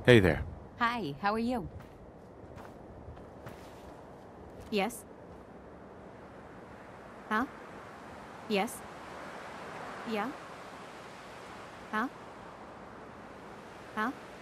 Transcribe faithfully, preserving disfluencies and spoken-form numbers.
Hey there. Hi, how are you? Yes? Huh? Yes? Yeah? Huh? Huh?